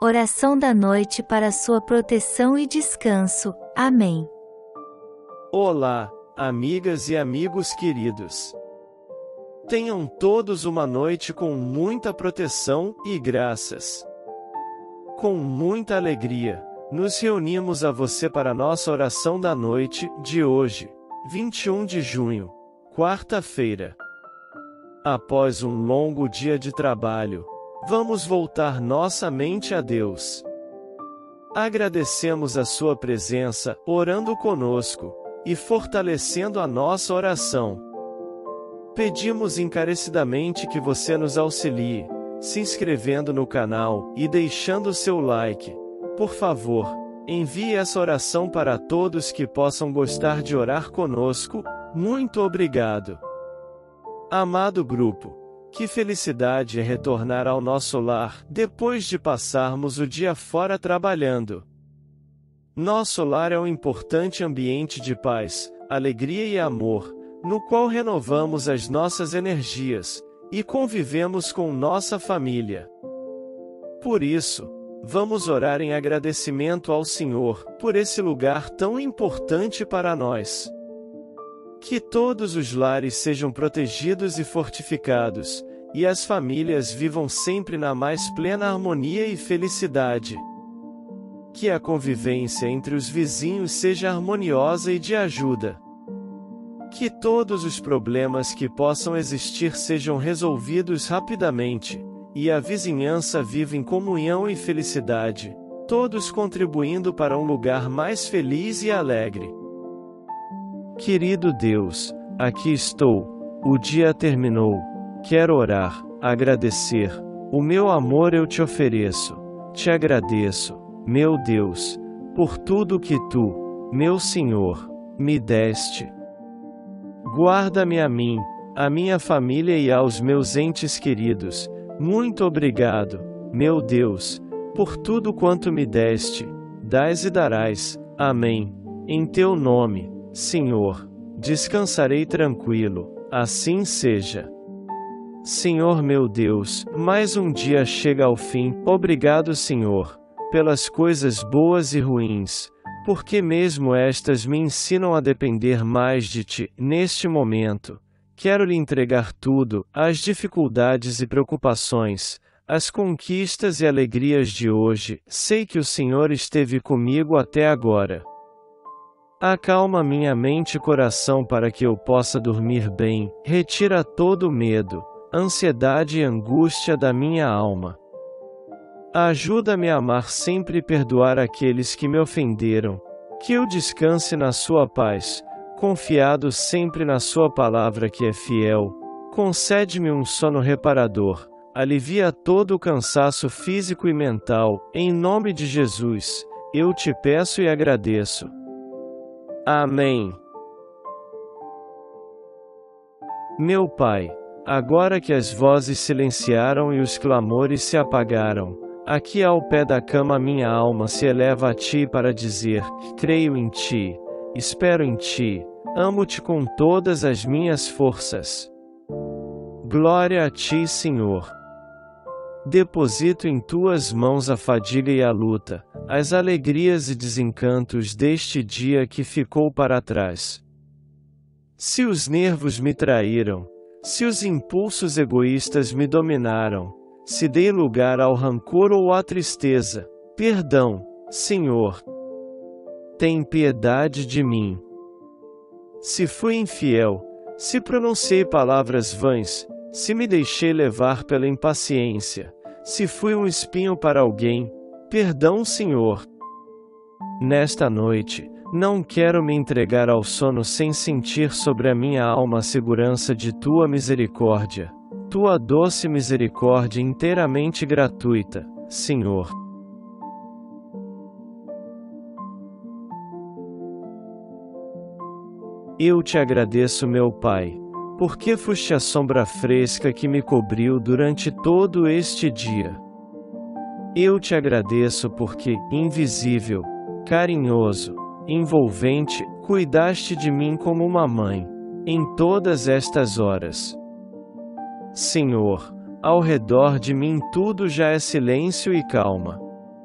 Oração da noite para sua proteção e descanso. Amém. Olá, amigas e amigos queridos. Tenham todos uma noite com muita proteção e graças. Com muita alegria, nos reunimos a você para a nossa oração da noite de hoje, 21 de junho, quarta-feira. Após um longo dia de trabalho, vamos voltar nossa mente a Deus. Agradecemos a sua presença, orando conosco e fortalecendo a nossa oração. Pedimos encarecidamente que você nos auxilie, se inscrevendo no canal e deixando seu like. Por favor, envie essa oração para todos que possam gostar de orar conosco. Muito obrigado. Amado grupo, que felicidade é retornar ao nosso lar depois de passarmos o dia fora trabalhando. Nosso lar é um importante ambiente de paz, alegria e amor, no qual renovamos as nossas energias e convivemos com nossa família. Por isso, vamos orar em agradecimento ao Senhor por esse lugar tão importante para nós. Que todos os lares sejam protegidos e fortificados, e as famílias vivam sempre na mais plena harmonia e felicidade. Que a convivência entre os vizinhos seja harmoniosa e de ajuda. Que todos os problemas que possam existir sejam resolvidos rapidamente, e a vizinhança viva em comunhão e felicidade, todos contribuindo para um lugar mais feliz e alegre. Querido Deus, aqui estou, o dia terminou, quero orar, agradecer, o meu amor eu te ofereço, te agradeço, meu Deus, por tudo que tu, meu Senhor, me deste. Guarda-me a mim, a minha família e aos meus entes queridos, muito obrigado, meu Deus, por tudo quanto me deste, dás e darás, amém, em teu nome. Senhor, descansarei tranquilo, assim seja. Senhor meu Deus, mais um dia chega ao fim, obrigado Senhor, pelas coisas boas e ruins, porque mesmo estas me ensinam a depender mais de Ti. Neste momento, quero lhe entregar tudo, as dificuldades e preocupações, as conquistas e alegrias de hoje. Sei que o Senhor esteve comigo até agora. Acalma minha mente e coração para que eu possa dormir bem, retira todo o medo, ansiedade e angústia da minha alma. Ajuda-me a amar sempre e perdoar aqueles que me ofenderam, que eu descanse na sua paz, confiado sempre na sua palavra que é fiel. Concede-me um sono reparador, alivia todo o cansaço físico e mental, em nome de Jesus, eu te peço e agradeço. Amém. Meu Pai, agora que as vozes silenciaram e os clamores se apagaram, aqui ao pé da cama minha alma se eleva a Ti para dizer: creio em Ti, espero em Ti, amo-Te com todas as minhas forças. Glória a Ti, Senhor. Deposito em Tuas mãos a fadiga e a luta, as alegrias e desencantos deste dia que ficou para trás. Se os nervos me traíram, se os impulsos egoístas me dominaram, se dei lugar ao rancor ou à tristeza, perdão, Senhor. Tem piedade de mim. Se fui infiel, se pronunciei palavras vãs, se me deixei levar pela impaciência, se fui um espinho para alguém, perdão, Senhor. Nesta noite, não quero me entregar ao sono sem sentir sobre a minha alma a segurança de Tua misericórdia, Tua doce misericórdia inteiramente gratuita, Senhor. Eu te agradeço, meu Pai, porque foste a sombra fresca que me cobriu durante todo este dia. Eu te agradeço porque, invisível, carinhoso, envolvente, cuidaste de mim como uma mãe, em todas estas horas. Senhor, ao redor de mim tudo já é silêncio e calma.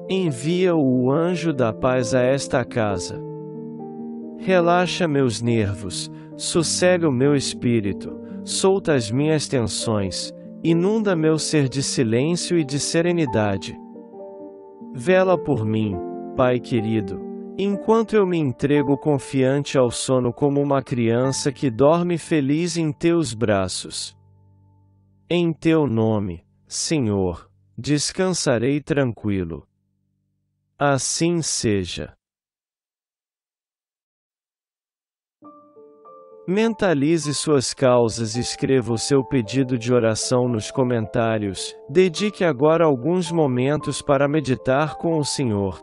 Envia o anjo da paz a esta casa. Relaxa meus nervos, sossega o meu espírito, solta as minhas tensões, inunda meu ser de silêncio e de serenidade. Vela por mim, Pai querido, enquanto eu me entrego confiante ao sono como uma criança que dorme feliz em teus braços. Em teu nome, Senhor, descansarei tranquilo. Assim seja. Mentalize suas causas e escreva o seu pedido de oração nos comentários. Dedique agora alguns momentos para meditar com o Senhor.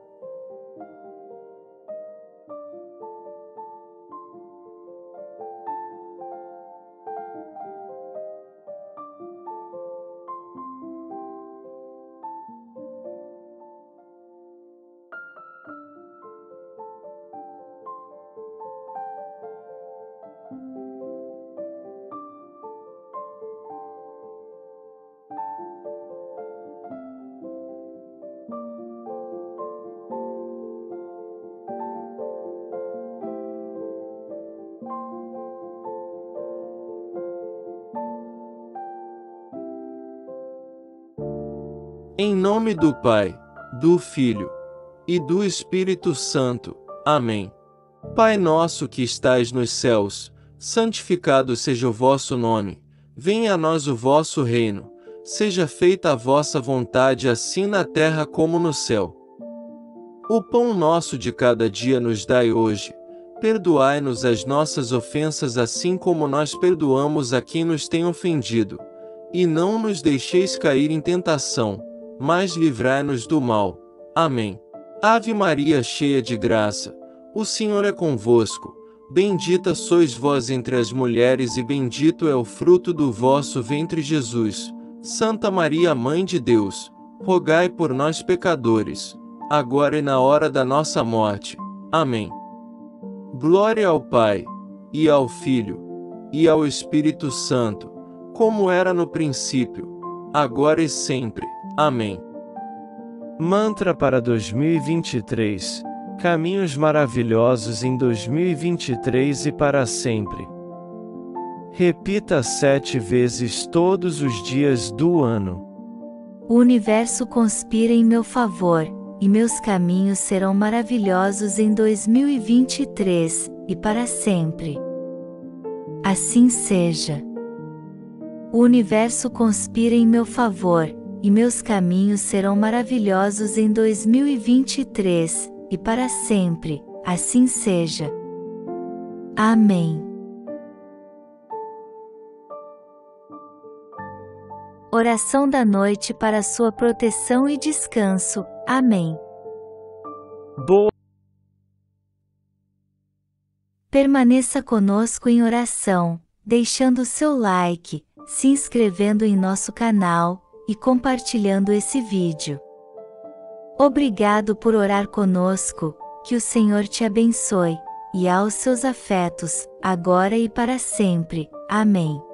Em nome do Pai, do Filho e do Espírito Santo. Amém. Pai nosso que estais nos céus, santificado seja o vosso nome. Venha a nós o vosso reino. Seja feita a vossa vontade assim na terra como no céu. O pão nosso de cada dia nos dai hoje. Perdoai-nos as nossas ofensas assim como nós perdoamos a quem nos tem ofendido. E não nos deixeis cair em tentação, mas livrai-nos do mal. Amém. Ave Maria, cheia de graça, o Senhor é convosco. Bendita sois vós entre as mulheres e bendito é o fruto do vosso ventre, Jesus. Santa Maria, Mãe de Deus, rogai por nós pecadores, agora e na hora da nossa morte. Amém. Glória ao Pai, e ao Filho, e ao Espírito Santo, como era no princípio, agora e sempre. Amém. Mantra para 2023. Caminhos maravilhosos em 2023 e para sempre. Repita 7 vezes todos os dias do ano. O universo conspira em meu favor, e meus caminhos serão maravilhosos em 2023, e para sempre. Assim seja. O universo conspira em meu favor, e meus caminhos serão maravilhosos em 2023, e para sempre, assim seja. Amém. Oração da noite para sua proteção e descanso. Amém. Boa. Permaneça conosco em oração, deixando seu like, se inscrevendo em nosso canal e compartilhando esse vídeo. Obrigado por orar conosco, que o Senhor te abençoe, e aos seus afetos, agora e para sempre. Amém.